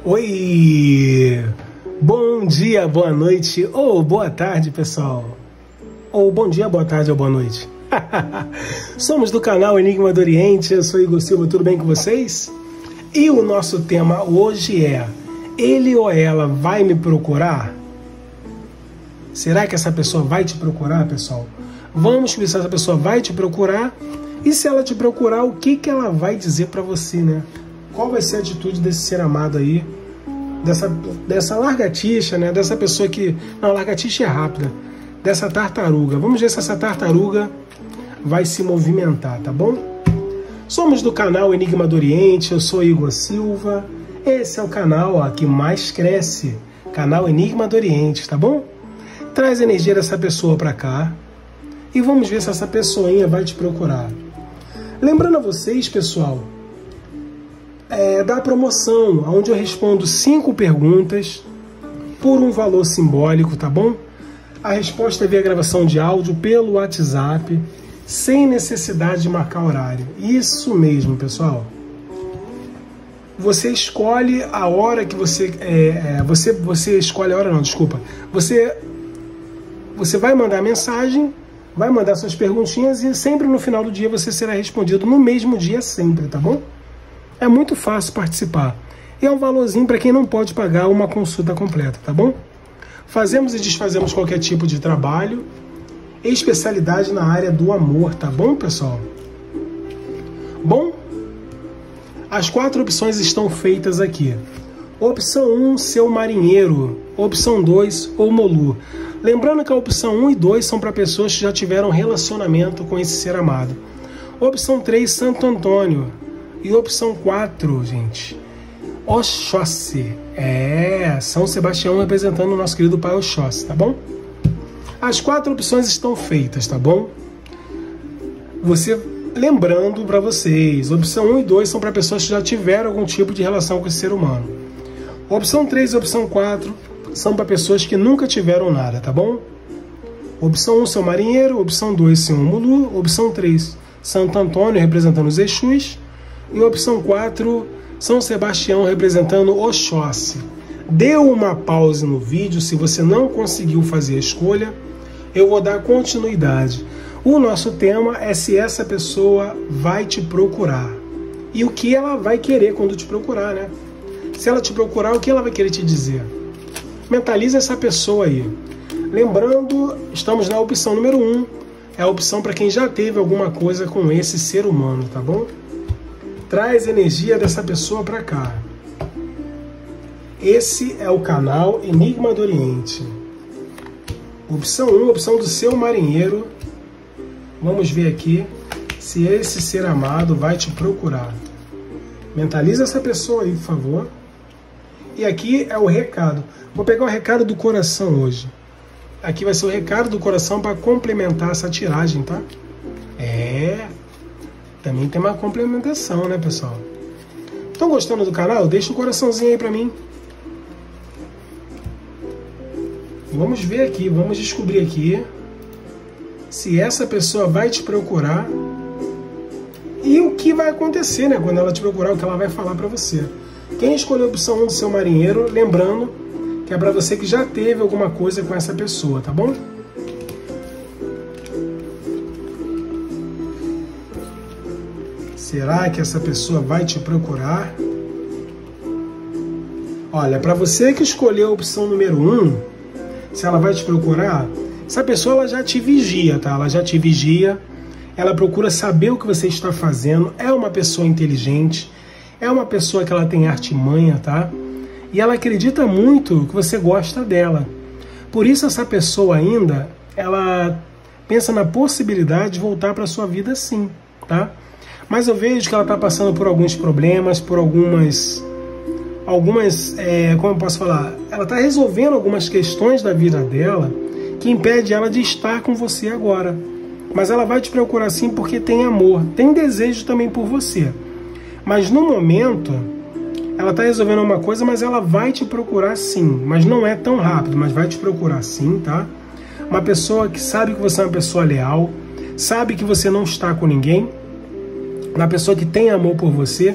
Oi! Bom dia, boa noite ou boa tarde, pessoal. Ou bom dia, boa tarde ou boa noite. Somos do canal Enigma do Oriente, eu sou Igor Silva, tudo bem com vocês? E o nosso tema hoje é: ele ou ela vai me procurar? Será que essa pessoa vai te procurar, pessoal? Vamos ver se essa pessoa vai te procurar. E se ela te procurar, o que ela vai dizer para você, né? Qual vai ser a atitude desse ser amado aí? Dessa largatixa, né? Dessa pessoa que... Não, largatixa é rápida. Dessa tartaruga. Vamos ver se essa tartaruga vai se movimentar, tá bom? Somos do canal Enigma do Oriente, eu sou Igor Silva. Esse é o canal que mais cresce. Canal Enigma do Oriente, tá bom? Traz a energia dessa pessoa para cá. E vamos ver se essa pessoinha vai te procurar. Lembrando a vocês, pessoal, da promoção, onde eu respondo 5 perguntas por um valor simbólico, tá bom? A resposta é via gravação de áudio pelo WhatsApp, sem necessidade de marcar horário. Isso mesmo, pessoal. Você escolhe a hora que você... Você escolhe a hora, não, desculpa. Você vai mandar mensagem, vai mandar suas perguntinhas e sempre no final do dia você será respondido no mesmo dia sempre, tá bom? É muito fácil participar. E é um valorzinho para quem não pode pagar uma consulta completa, tá bom? Fazemos e desfazemos qualquer tipo de trabalho, especialidade na área do amor, tá bom, pessoal? Bom, as 4 opções estão feitas aqui. Opção 1, seu marinheiro. Opção 2, o Molu. Lembrando que a opção 1 e 2 são para pessoas que já tiveram relacionamento com esse ser amado. Opção 3, Santo Antônio. E opção 4, gente, Oxóssi. São Sebastião representando o nosso querido pai Oxóssi, tá bom? As 4 opções estão feitas, tá bom? Lembrando para vocês, opção 1 e 2 são para pessoas que já tiveram algum tipo de relação com esse ser humano. Opção 3 e opção 4 são para pessoas que nunca tiveram nada, tá bom? Opção 1, seu marinheiro. Opção 2, seu Mulu. Opção 3, Santo Antônio, representando os Exus. E opção 4, São Sebastião, representando Oxóssi. Dê uma pausa no vídeo se você não conseguiu fazer a escolha. Eu vou dar continuidade. O nosso tema é se essa pessoa vai te procurar. E o que ela vai querer quando te procurar, né? Se ela te procurar, o que ela vai querer te dizer? Mentaliza essa pessoa aí. Lembrando, estamos na opção número 1. É a opção para quem já teve alguma coisa com esse ser humano, tá bom? Traz a energia dessa pessoa para cá. Esse é o canal Enigma do Oriente. Opção 1, opção do seu marinheiro. Vamos ver aqui se esse ser amado vai te procurar. Mentaliza essa pessoa aí, por favor. E aqui é o recado. Vou pegar o recado do coração hoje. Aqui vai ser o recado do coração para complementar essa tiragem, tá? Também tem uma complementação, né, pessoal? Estão gostando do canal? Deixa o coraçãozinho aí para mim. Vamos ver aqui, vamos descobrir aqui se essa pessoa vai te procurar e o que vai acontecer, né? Quando ela te procurar, o que ela vai falar para você. Quem escolheu a opção 1 do seu marinheiro, lembrando que é para você que já teve alguma coisa com essa pessoa, tá bom? Será que essa pessoa vai te procurar? Olha, para você que escolheu a opção número 1, se ela vai te procurar, essa pessoa ela já te vigia, tá? Ela já te vigia, ela procura saber o que você está fazendo, é uma pessoa inteligente, é uma pessoa que ela tem artimanha, tá? E ela acredita muito que você gosta dela. Por isso essa pessoa ainda, ela pensa na possibilidade de voltar para sua vida sim, tá? Mas eu vejo que ela está passando por alguns problemas, por algumas, como eu posso falar? Ela está resolvendo algumas questões da vida dela que impede ela de estar com você agora. Mas ela vai te procurar sim porque tem amor, tem desejo também por você. Mas no momento, ela está resolvendo uma coisa, mas ela vai te procurar sim. Mas não é tão rápido, mas vai te procurar sim, tá? Uma pessoa que sabe que você é uma pessoa leal, sabe que você não está com ninguém, uma pessoa que tem amor por você,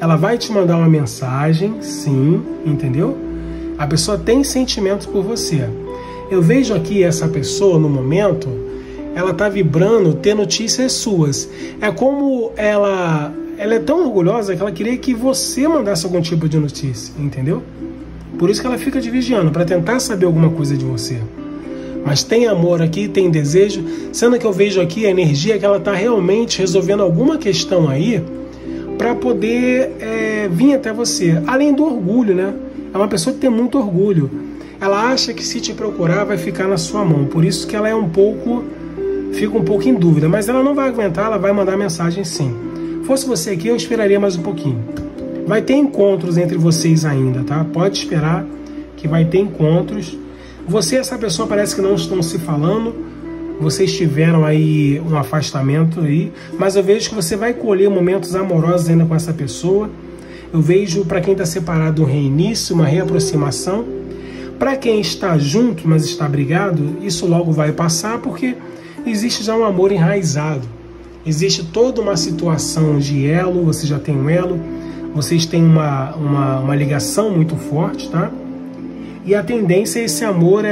ela vai te mandar uma mensagem, sim, entendeu? A pessoa tem sentimentos por você. Eu vejo aqui essa pessoa, no momento, ela tá vibrando ter notícias suas. É como ela é tão orgulhosa que ela queria que você mandasse algum tipo de notícia, entendeu? Por isso que ela fica te vigiando, para tentar saber alguma coisa de você. Mas tem amor aqui, tem desejo, sendo que eu vejo aqui a energia que ela está realmente resolvendo alguma questão aí para poder vir até você. Além do orgulho, né? É uma pessoa que tem muito orgulho. Ela acha que se te procurar vai ficar na sua mão. Por isso que ela fica um pouco em dúvida. Mas ela não vai aguentar, ela vai mandar mensagem sim. Fosse você aqui, eu esperaria mais um pouquinho. Vai ter encontros entre vocês ainda, tá? Pode esperar que vai ter encontros. Você e essa pessoa parece que não estão se falando. Vocês tiveram aí um afastamento aí. Mas eu vejo que você vai colher momentos amorosos ainda com essa pessoa. Eu vejo para quem está separado um reinício, uma reaproximação. Para quem está junto, mas está brigado, isso logo vai passar porque existe já um amor enraizado. Existe toda uma situação de elo, você já tem um elo. Vocês têm uma ligação muito forte, tá? E a tendência é esse amor,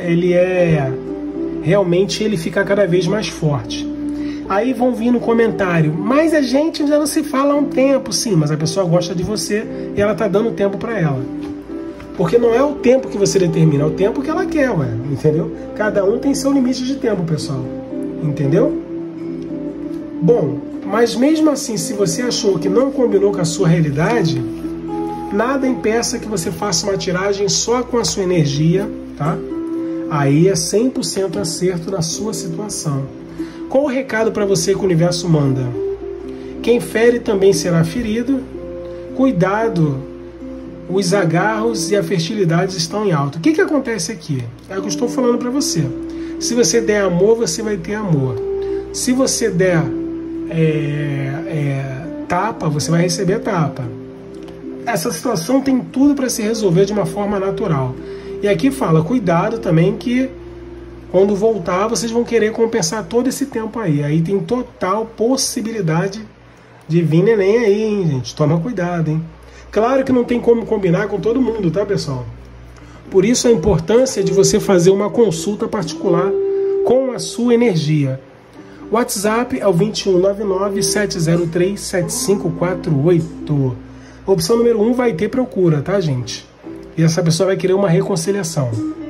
realmente ele fica cada vez mais forte. Aí vão vir no comentário, mas a gente já não se fala há um tempo. Sim, mas a pessoa gosta de você e ela tá dando tempo para ela. Porque não é o tempo que você determina, é o tempo que ela quer, ué, entendeu? Cada um tem seu limite de tempo, pessoal. Entendeu? Bom, mas mesmo assim, se você achou que não combinou com a sua realidade, nada impeça que você faça uma tiragem só com a sua energia, tá? Aí é 100% acerto na sua situação. Qual o recado para você que o universo manda? Quem fere também será ferido. Cuidado, os agarros e a fertilidade estão em alta. O que acontece aqui? É o que eu estou falando para você. Se você der amor, você vai ter amor. Se você der tapa, você vai receber tapa. Essa situação tem tudo para se resolver de uma forma natural. E aqui fala, cuidado também que quando voltar vocês vão querer compensar todo esse tempo aí. Aí tem total possibilidade de vir neném aí, hein, gente? Toma cuidado, hein? Claro que não tem como combinar com todo mundo, tá, pessoal? Por isso a importância de você fazer uma consulta particular com a sua energia. O WhatsApp é o 2199-703-7548. Opção número 1 vai ter procura, tá, gente? E essa pessoa vai querer uma reconciliação.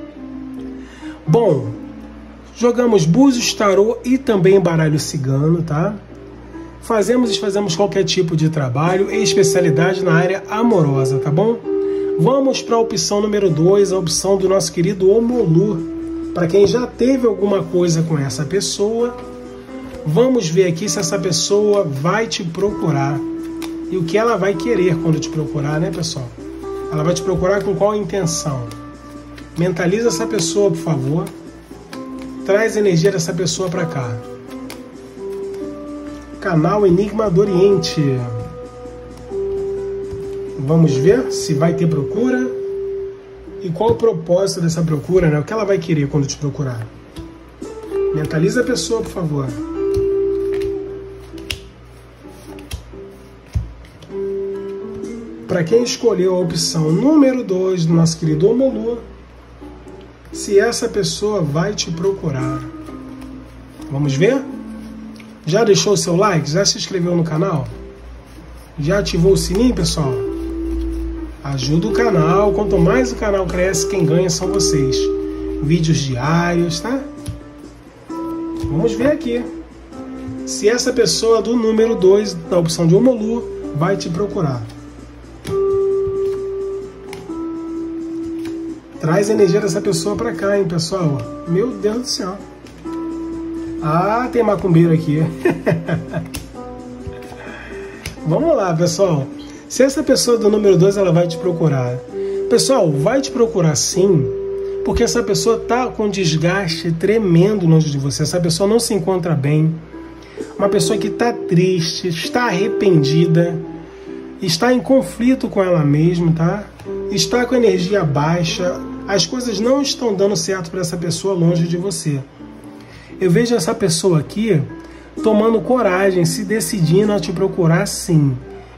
Bom, jogamos búzios, tarô e também baralho cigano, tá? Fazemos e desfazemos qualquer tipo de trabalho e especialidade na área amorosa, tá bom? Vamos para a opção número 2, a opção do nosso querido Omolu. Para quem já teve alguma coisa com essa pessoa, vamos ver aqui se essa pessoa vai te procurar. E o que ela vai querer quando te procurar, né, pessoal? Ela vai te procurar com qual intenção? Mentaliza essa pessoa, por favor. Traz a energia dessa pessoa para cá. Canal Enigma do Oriente. Vamos ver se vai ter procura. E qual o propósito dessa procura, né? O que ela vai querer quando te procurar? Mentaliza a pessoa, por favor. Para quem escolheu a opção número 2 do nosso querido Omolu, se essa pessoa vai te procurar. Vamos ver? Já deixou o seu like? Já se inscreveu no canal? Já ativou o sininho, pessoal? Ajuda o canal. Quanto mais o canal cresce, quem ganha são vocês. Vídeos diários, tá? Vamos ver aqui. Se essa pessoa do número 2, da opção de Omolu, vai te procurar. Traz a energia dessa pessoa pra cá, hein, pessoal? Meu Deus do céu. Ah, tem macumbeiro aqui. Vamos lá, pessoal. Se essa pessoa do número 2, ela vai te procurar. Pessoal, vai te procurar sim, porque essa pessoa tá com desgaste tremendo longe de você. Essa pessoa não se encontra bem. Uma pessoa que está triste, está arrependida, está em conflito com ela mesma, tá? Está com energia baixa. As coisas não estão dando certo para essa pessoa longe de você. Eu vejo essa pessoa aqui tomando coragem, se decidindo a te procurar sim.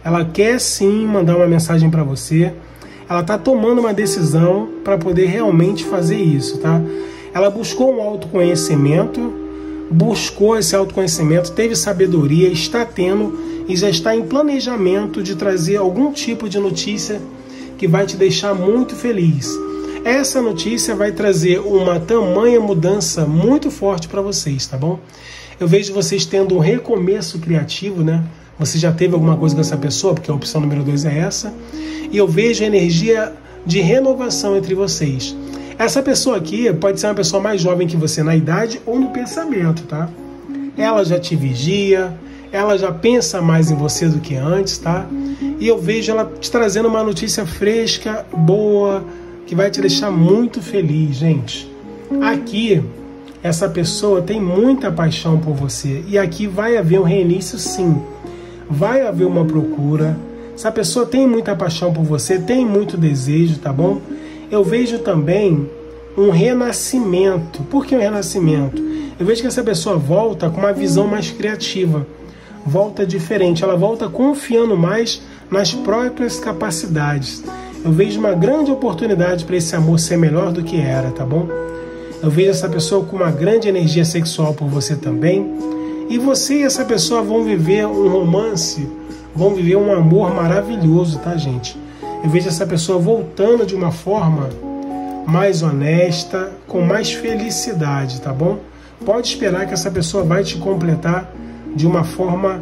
ela quer sim mandar uma mensagem para você, ela está tomando uma decisão para poder realmente fazer isso, tá? Ela buscou um autoconhecimento, buscou esse autoconhecimento, teve sabedoria, está tendo e já está em planejamento de trazer algum tipo de notícia que vai te deixar muito feliz. Essa notícia vai trazer uma tamanha mudança muito forte para vocês, tá bom? Eu vejo vocês tendo um recomeço criativo, né? Você já teve alguma coisa com essa pessoa, porque a opção número 2 é essa. E eu vejo energia de renovação entre vocês. Essa pessoa aqui pode ser uma pessoa mais jovem que você na idade ou no pensamento, tá? Ela já te vigia, ela já pensa mais em você do que antes, tá? E eu vejo ela te trazendo uma notícia fresca, boa, que vai te deixar muito feliz, gente. Aqui, essa pessoa tem muita paixão por você. E aqui vai haver um reinício, sim. Vai haver uma procura. Essa pessoa tem muita paixão por você, tem muito desejo, tá bom? Eu vejo também um renascimento. Por que um renascimento? Eu vejo que essa pessoa volta com uma visão mais criativa. Volta diferente. Ela volta confiando mais nas próprias capacidades. Eu vejo uma grande oportunidade para esse amor ser melhor do que era, tá bom? Eu vejo essa pessoa com uma grande energia sexual por você também. E você e essa pessoa vão viver um romance, vão viver um amor maravilhoso, tá, gente? Eu vejo essa pessoa voltando de uma forma mais honesta, com mais felicidade, tá bom? Pode esperar que essa pessoa vai te completar de uma forma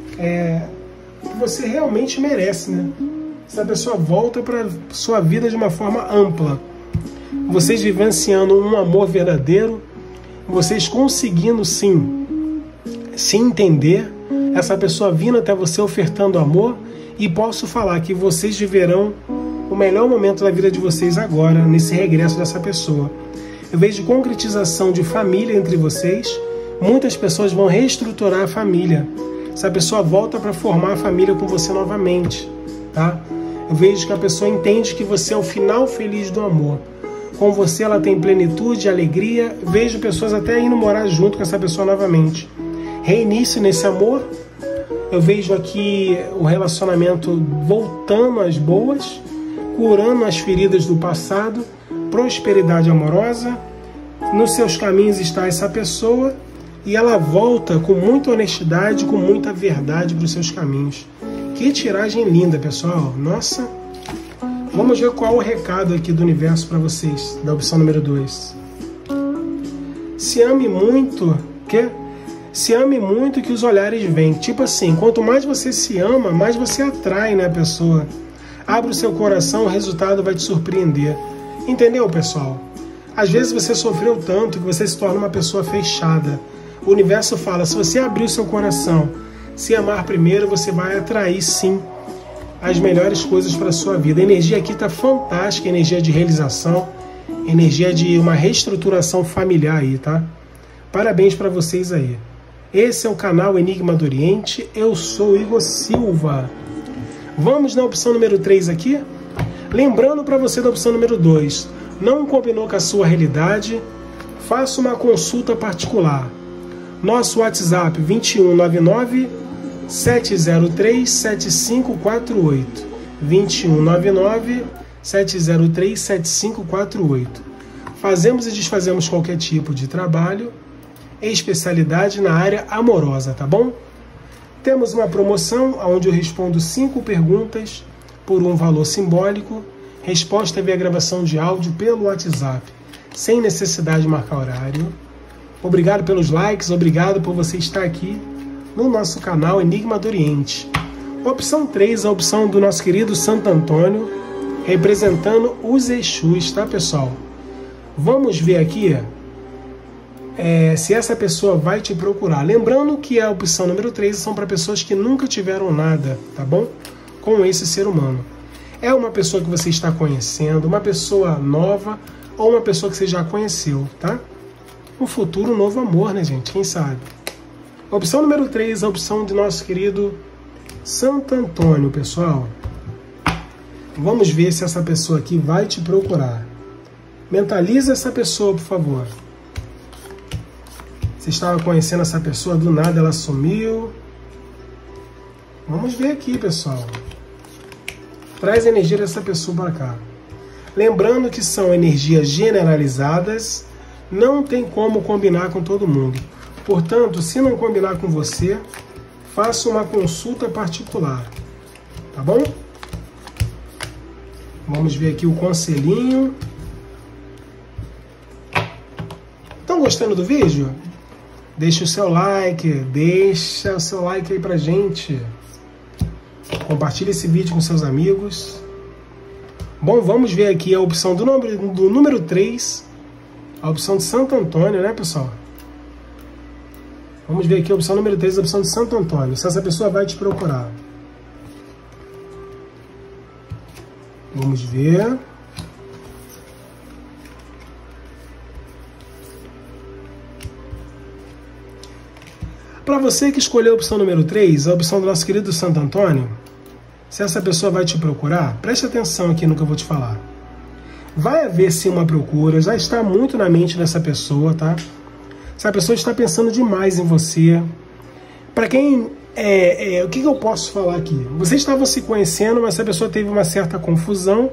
que você realmente merece, né? Essa pessoa volta para sua vida de uma forma ampla. Vocês vivenciando um amor verdadeiro, vocês conseguindo sim se entender, essa pessoa vindo até você ofertando amor, e posso falar que vocês viverão o melhor momento da vida de vocês agora, nesse regresso dessa pessoa. Eu vejo concretização de família entre vocês, muitas pessoas vão reestruturar a família. Essa pessoa volta para formar a família com você novamente, tá? Eu vejo que a pessoa entende que você é o final feliz do amor. Com você ela tem plenitude, alegria. Vejo pessoas até indo morar junto com essa pessoa novamente. Reinício nesse amor. Eu vejo aqui o relacionamento voltando às boas, curando as feridas do passado, prosperidade amorosa. Nos seus caminhos está essa pessoa e ela volta com muita honestidade, com muita verdade para os seus caminhos. Que tiragem linda, pessoal. Nossa! Vamos ver qual é o recado aqui do universo para vocês, da opção número 2. Se ame muito, quê? Se ame muito que os olhares vêm. Tipo assim, quanto mais você se ama, mais você atrai, né, a pessoa. Abre o seu coração, o resultado vai te surpreender. Entendeu, pessoal? Às vezes você sofreu tanto que você se torna uma pessoa fechada. O universo fala, se você abrir o seu coração, se amar primeiro, você vai atrair, sim, as melhores coisas para a sua vida. A energia aqui está fantástica, energia de realização, energia de uma reestruturação familiar aí, tá? Parabéns para vocês aí. Esse é o canal Enigma do Oriente, eu sou Igor Silva. Vamos na opção número 3 aqui? Lembrando para você da opção número 2, não combinou com a sua realidade, faça uma consulta particular. Nosso WhatsApp 2199 703 7548. 2199 703 7548. Fazemos e desfazemos qualquer tipo de trabalho, especialidade na área amorosa, tá bom? Temos uma promoção onde eu respondo 5 perguntas por um valor simbólico. Resposta via gravação de áudio pelo WhatsApp, sem necessidade de marcar horário. Obrigado pelos likes, obrigado por você estar aqui no nosso canal Enigma do Oriente. Opção 3, a opção do nosso querido Santo Antônio, representando os Exus, tá, pessoal? Vamos ver aqui se essa pessoa vai te procurar. Lembrando que a opção número 3 são para pessoas que nunca tiveram nada, tá bom? Com esse ser humano. É uma pessoa que você está conhecendo, uma pessoa nova ou uma pessoa que você já conheceu, tá? Um futuro novo amor, né, gente? Quem sabe? Opção número 3, a opção de nosso querido Santo Antônio, pessoal. Vamos ver se essa pessoa aqui vai te procurar. Mentaliza essa pessoa, por favor. Você estava conhecendo essa pessoa, do nada ela sumiu. Vamos ver aqui, pessoal. Traz a energia dessa pessoa para cá. Lembrando que são energias generalizadas, não tem como combinar com todo mundo. Portanto, se não combinar com você, faça uma consulta particular, tá bom? Vamos ver aqui o conselhinho. Estão gostando do vídeo? Deixa o seu like, aí pra gente. Compartilhe esse vídeo com seus amigos. Bom, vamos ver aqui a opção do número 3, a opção de Santo Antônio, né, pessoal? Vamos ver aqui a opção número 3, a opção de Santo Antônio, se essa pessoa vai te procurar. Vamos ver. Para você que escolheu a opção número 3, a opção do nosso querido Santo Antônio, se essa pessoa vai te procurar, preste atenção aqui no que eu vou te falar. Vai haver sim uma procura, já está muito na mente dessa pessoa, tá? Essa pessoa está pensando demais em você. Para quem... o que eu posso falar aqui? Vocês estavam se conhecendo, mas essa pessoa teve uma certa confusão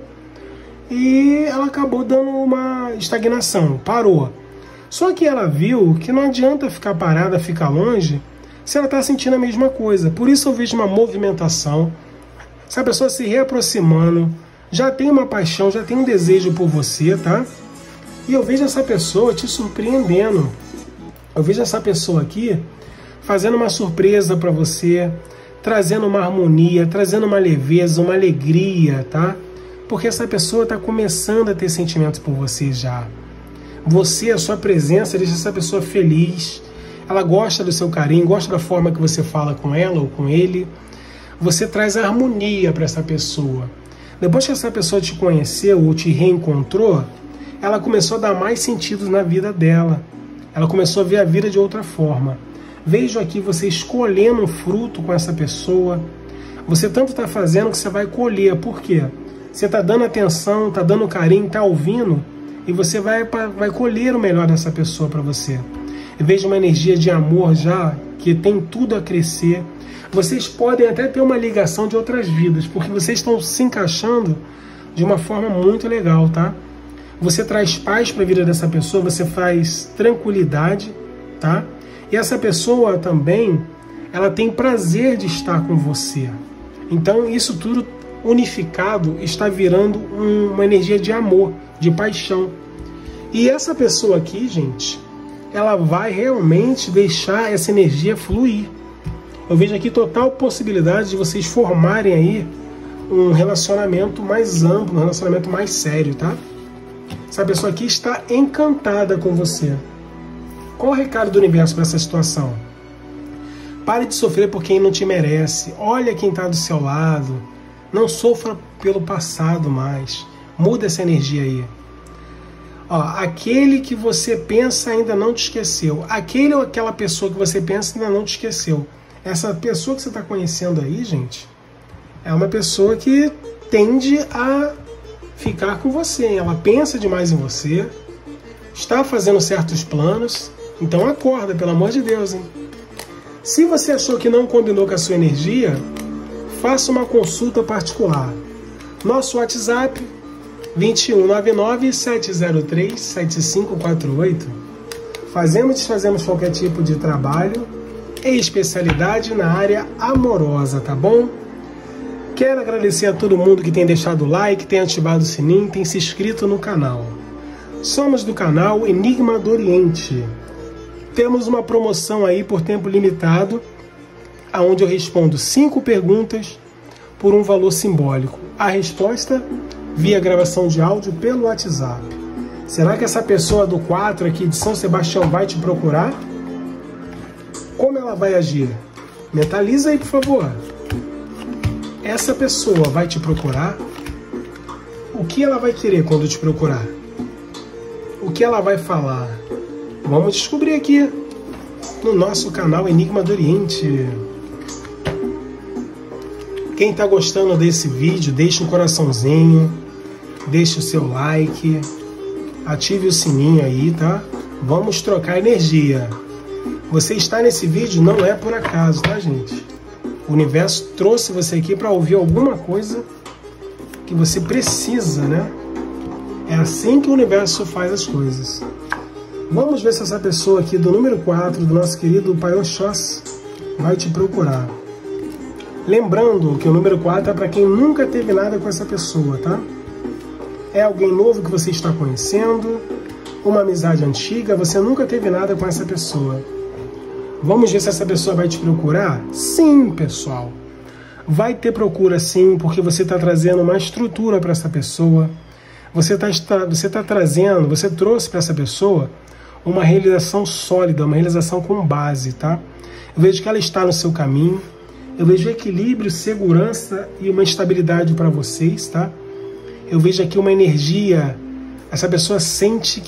e ela acabou dando uma estagnação, parou. Só que ela viu que não adianta ficar parada, ficar longe, se ela está sentindo a mesma coisa. Por isso eu vejo uma movimentação, essa pessoa se reaproximando, já tem uma paixão, já tem um desejo por você, tá? E eu vejo essa pessoa te surpreendendo. Eu vejo essa pessoa aqui fazendo uma surpresa para você, trazendo uma harmonia, trazendo uma leveza, uma alegria, tá? Porque essa pessoa está começando a ter sentimentos por você já. Você, a sua presença, deixa essa pessoa feliz. Ela gosta do seu carinho, gosta da forma que você fala com ela ou com ele. Você traz harmonia para essa pessoa. Depois que essa pessoa te conheceu ou te reencontrou, ela começou a dar mais sentido na vida dela. Ela começou a ver a vida de outra forma. Vejo aqui você escolhendo um fruto com essa pessoa. Você tanto está fazendo que você vai colher. Por quê? Você está dando atenção, está dando carinho, está ouvindo, e você vai colher o melhor dessa pessoa para você. Eu vejo uma energia de amor já, que tem tudo a crescer. Vocês podem até ter uma ligação de outras vidas, porque vocês estão se encaixando de uma forma muito legal, tá? Você traz paz para a vida dessa pessoa, você faz tranquilidade, tá? E essa pessoa também, ela tem prazer de estar com você. Então isso tudo unificado está virando uma energia de amor, de paixão. E essa pessoa aqui, gente, ela vai realmente deixar essa energia fluir. Eu vejo aqui total possibilidade de vocês formarem aí um relacionamento mais amplo, um relacionamento mais sério, tá? Essa pessoa aqui está encantada com você. Qual o recado do universo para essa situação? Pare de sofrer por quem não te merece. Olha quem está do seu lado. Não sofra pelo passado mais. Muda essa energia aí. Ó, aquele que você pensa ainda não te esqueceu. Aquele ou aquela pessoa que você pensa ainda não te esqueceu. Essa pessoa que você está conhecendo aí, gente, é uma pessoa que tende a ficar com você. Ela pensa demais em você, está fazendo certos planos. Então acorda, pelo amor de Deus, hein? Se você achou que não combinou com a sua energia, faça uma consulta particular. Nosso WhatsApp, 2199-703-7548. Fazemos e desfazemos qualquer tipo de trabalho e especialidade na área amorosa, tá bom? Quero agradecer a todo mundo que tem deixado o like, tem ativado o sininho, tem se inscrito no canal. Somos do canal Enigma do Oriente. Temos uma promoção aí por tempo limitado, onde eu respondo 5 perguntas por um valor simbólico. A resposta via gravação de áudio pelo WhatsApp. Será que essa pessoa do 4 aqui de São Sebastião vai te procurar? Como ela vai agir? Mentaliza aí, por favor. Essa pessoa vai te procurar? O que ela vai querer quando te procurar? O que ela vai falar? Vamos descobrir aqui no nosso canal Enigma do Oriente. Quem está gostando desse vídeo, deixa um coraçãozinho, deixa o seu like, ative o sininho aí, tá? Vamos trocar energia. Você está nesse vídeo não é por acaso, tá, gente? O universo trouxe você aqui para ouvir alguma coisa que você precisa, né? É assim que o universo faz as coisas. Vamos ver se essa pessoa aqui do número 4, do nosso querido Pai Oxóssi, vai te procurar. Lembrando que o número 4 é para quem nunca teve nada com essa pessoa, tá? É alguém novo que você está conhecendo, uma amizade antiga, você nunca teve nada com essa pessoa. Vamos ver se essa pessoa vai te procurar? Sim, pessoal. Vai ter procura sim, porque você está trazendo uma estrutura para essa pessoa. Você trouxe para essa pessoa uma realização sólida, uma realização com base, tá? Eu vejo que ela está no seu caminho, eu vejo equilíbrio, segurança e uma estabilidade para vocês, tá? Eu vejo aqui uma energia, essa pessoa sente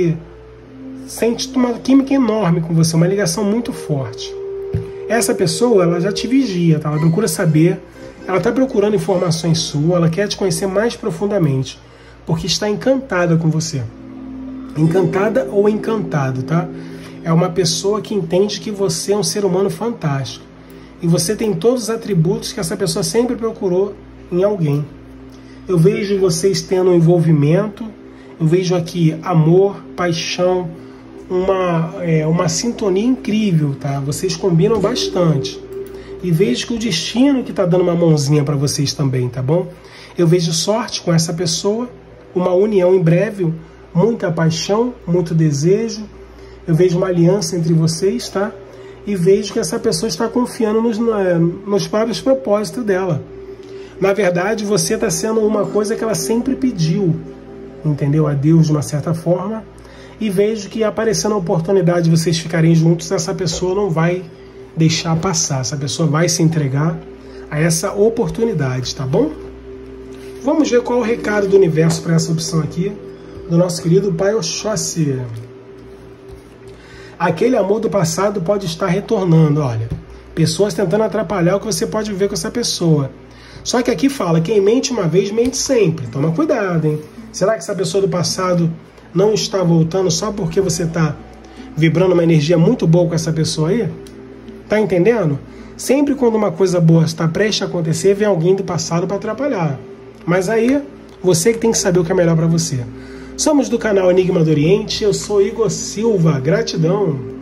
uma química enorme com você, uma ligação muito forte. Essa pessoa, ela já te vigia, tá? Ela procura saber, ela está procurando informações suas, ela quer te conhecer mais profundamente, porque está encantada com você. Encantada ou encantado, tá? É uma pessoa que entende que você é um ser humano fantástico. E você tem todos os atributos que essa pessoa sempre procurou em alguém. Eu vejo vocês tendo um envolvimento, eu vejo aqui amor, paixão, uma sintonia incrível, tá? Vocês combinam bastante. E vejo que o destino que está dando uma mãozinha para vocês também, tá bom? Eu vejo sorte com essa pessoa, uma união em breve, muita paixão, muito desejo. Eu vejo uma aliança entre vocês, tá? E vejo que essa pessoa está confiando nos próprios propósitos dela. Na verdade, você está sendo uma coisa que ela sempre pediu, entendeu? A Deus, de uma certa forma. E vejo que aparecendo a oportunidade de vocês ficarem juntos, essa pessoa não vai deixar passar. Essa pessoa vai se entregar a essa oportunidade, tá bom? Vamos ver qual é o recado do universo para essa opção aqui, do nosso querido Pai Oxóssi. Aquele amor do passado pode estar retornando, olha. Pessoas tentando atrapalhar o que você pode viver com essa pessoa. Só que aqui fala, quem mente uma vez, mente sempre. Toma cuidado, hein? Será que essa pessoa do passado não está voltando só porque você está vibrando uma energia muito boa com essa pessoa aí? Tá entendendo? Sempre quando uma coisa boa está prestes a acontecer, vem alguém do passado para atrapalhar. Mas aí, você que tem que saber o que é melhor para você. Somos do canal Enigma do Oriente, eu sou Igor Silva, gratidão!